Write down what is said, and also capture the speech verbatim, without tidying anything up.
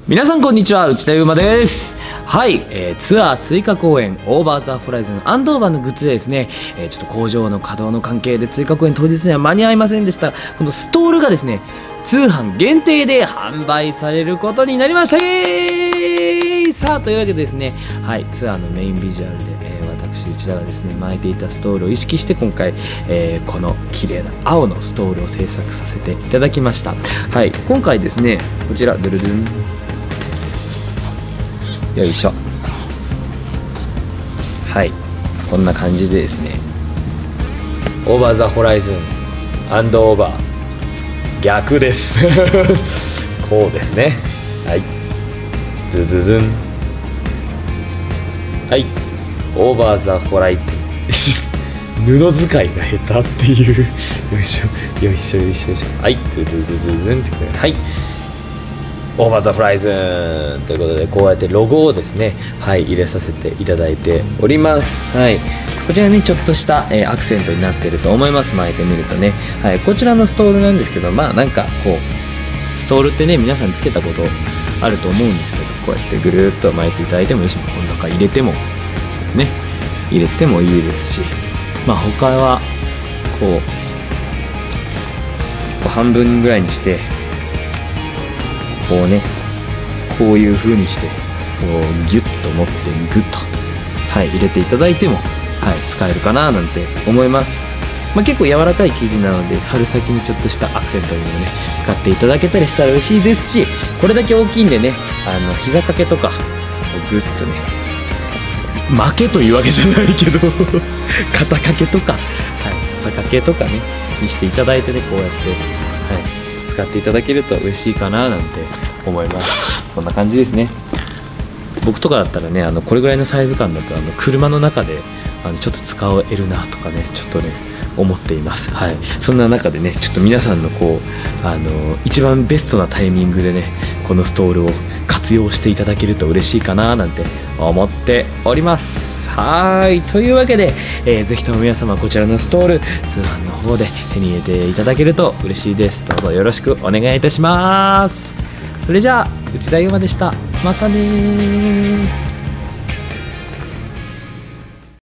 皆さんこんにちは、内田祐馬です。はい、えー、ツアー追加公演オーバーザホライズンアンドオーバーのグッズでですね、えー、ちょっと工場の稼働の関係で追加公演当日には間に合いませんでした。このストールがですね、通販限定で販売されることになりました。イエーイ。さあというわけでですね、はい、ツアーのメインビジュアルで、えー、私内田がですね巻いていたストールを意識して今回、えー、この綺麗な青のストールを制作させていただきました。はい、今回ですね、こちらドゥルドゥン、よいしょ。はい、こんな感じでですね、オーバーザホライズンアンドオーバー逆ですこうですね。はい、ズズズン、はい、オーバーザホライ布使いが下手っていうよいしょよいしょよいしょよいしょ、はい、ズズズズズンってくれ、はい、オーバーザホライズンということで、こうやってロゴをですね、はい、入れさせていただいております。はい、こちらにちょっとした、えー、アクセントになっていると思います。巻いてみるとね、はい、こちらのストールなんですけど、まあなんかこうストールってね、皆さんつけたことあると思うんですけど、こうやってぐるっと巻いていただいてもいいし、この中入れてもね、入れてもいいですし、まあ他はこうこう半分ぐらいにして、こうね、こういう風にしてこうギュッと持ってグッと、はい、入れていただいても、はい、使えるかななんて思います。まあ、結構柔らかい生地なので、春先にちょっとしたアクセントにもね使っていただけたりしたら嬉しいですし、これだけ大きいんでね、あの膝掛けとかグッとね、負けというわけじゃないけど肩掛けとか、はい、肩掛けとかねにしていただいてね、こうやって、はい、使っていただけると嬉しいかななんて思います。こんな感じですね。僕とかだったらね、あのこれぐらいのサイズ感だとあの車の中であのちょっと使えるなとかね、ちょっとね思っています。はい、そんな中でね、ちょっと皆さんのこうあの一番ベストなタイミングでね、このストールを活用していただけると嬉しいかななんて思っております。はい、というわけで、えー、ぜひとも皆様こちらのストール通販の方で手に入れていただけると嬉しいです。どうぞよろしくお願いいたします。それじゃあ内田祐馬でした。またねー。